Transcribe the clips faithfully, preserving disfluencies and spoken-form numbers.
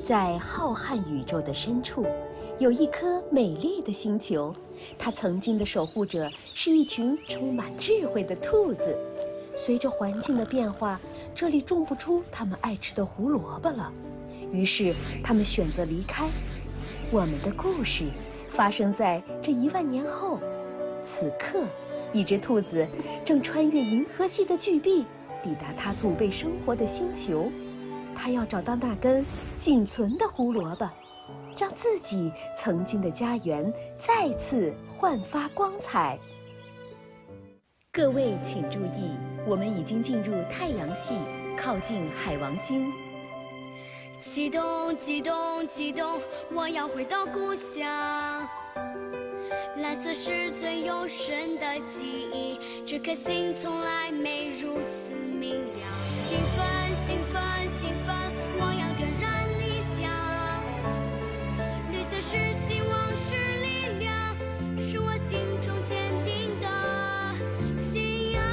在浩瀚宇宙的深处，有一颗美丽的星球，它曾经的守护者是一群充满智慧的兔子。随着环境的变化，这里种不出他们爱吃的胡萝卜了，于是他们选择离开。我们的故事发生在这一万年后，此刻，一只兔子正穿越银河系的巨壁，抵达它祖辈生活的星球。它要找到那根仅存的胡萝卜，让自己曾经的家园再次焕发光彩。各位请注意，我们已经进入太阳系，靠近海王星。 激动，激动，激动！我要回到故乡。蓝色是最幽深的记忆，这颗心从来没如此明亮。兴奋，兴奋，兴奋！我要点燃理想。绿色是希望，是力量，是我心中坚定的信仰。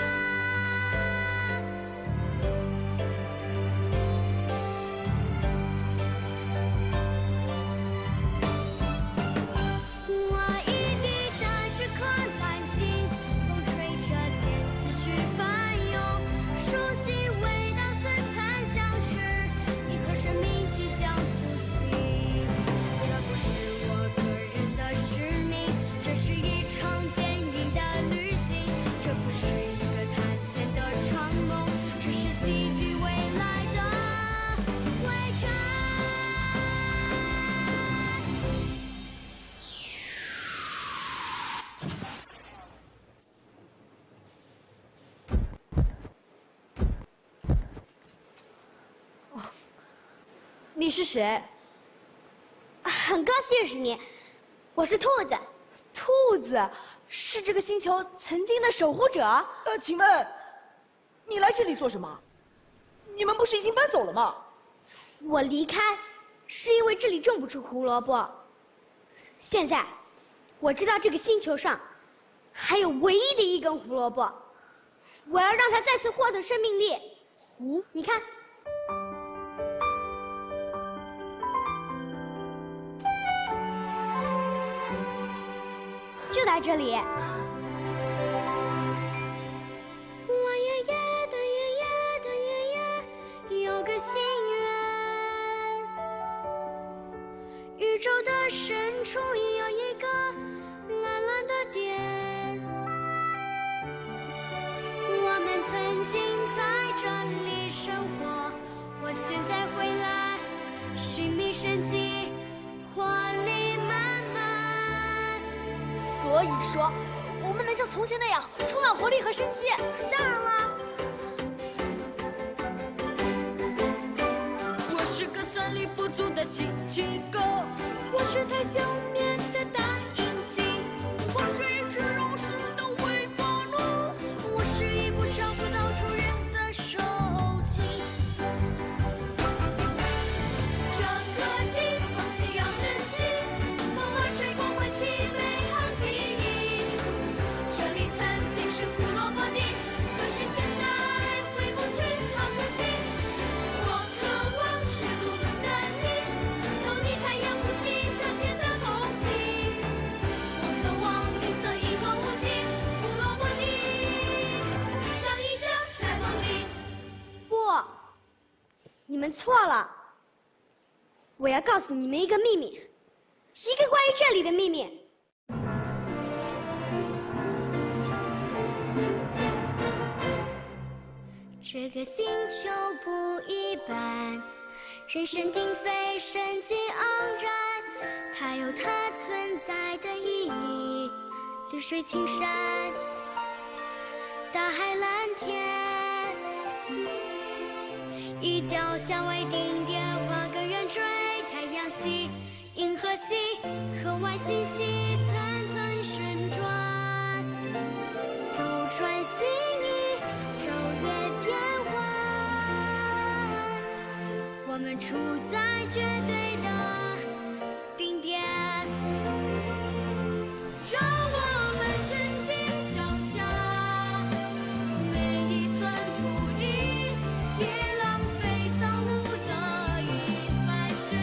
我一定带着颗蓝星，风吹着电思绪翻涌，熟悉味道似曾相识，一颗生命即将苏醒。这不是我个人的使命，这是一场坚硬的旅行。这不是一个探险的长梦，这是给予未来的未知。 你是谁？ 很高兴认识你，我是兔子。 兔子是这个星球曾经的守护者。 呃，请问，你来这里做什么？你们不是已经搬走了吗？ 我离开是因为这里种不出胡萝卜。现在我知道这个星球上还有唯一的一根胡萝卜，我要让它再次获得生命力。 胡， 你看，就在这里。我爷爷的爷爷的爷爷有个心愿，宇宙的深处有一个蓝蓝的点，我们曾经在这里生活，我现在回来寻觅生机，活力满满。 所以说，我们能像从前那样充满活力和生机。 当然了， 我是个算力不足的机器狗， 我是台消灭的大引擎， 我是一只老实的微波炉， 我是一部找不到主人的手机。这个地方需要生机，风儿吹过会起美好记忆。这里曾经是胡萝卜地，可是现在回不去，好可惜。我渴望是孤独的你，透你太阳呼吸夏天的空气。我渴望绿色一望无际，胡萝卜地，想一想再往里。不，你们错了。我要告诉你们一个秘密，一个关于这里的秘密。这个星球不一般，人声鼎沸，生机盎然，它有它存在的意义。绿水青山，大海蓝天，以交相为顶点，画个圆锥，太阳系、银河系和外星系层层旋转，都转心意，昼夜变换，我们处在绝对的顶点。让我们真心想象，每一寸土地也浪费造物的一半生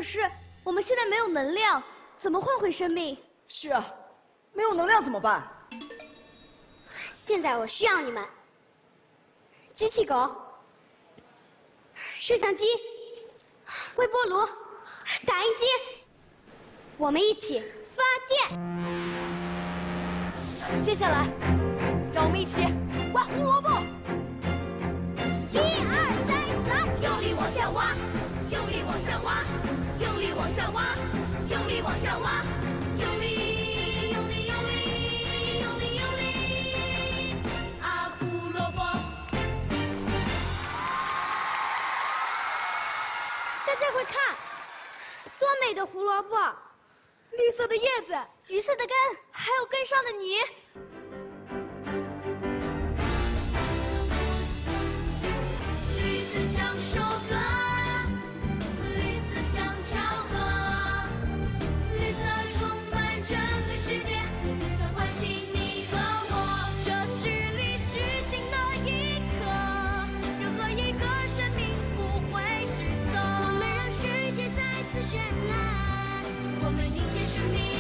是我们现在没有能量，怎么换回生命？ 是啊，没有能量怎么办？ 现在我需要你们：机器狗、摄像机、微波炉、打印机，我们一起发电。 接下来，让我们一起挖胡萝卜。 一二三，一起来！ 用力往下挖，用力往下挖，用力往下挖，用力往下挖，用力，用力，用力，用力，用力，啊，胡萝卜！ 大家快看，多美的胡萝卜！ 绿色的叶子， 橘色的根， 还有根上的泥。 绿色像首歌，绿色像条河，绿色充满整个世界，绿色唤醒你和我。 这是历史性的一刻，任何一个生命不会失我色。 们让世界再次绚烂。 我们迎接生命。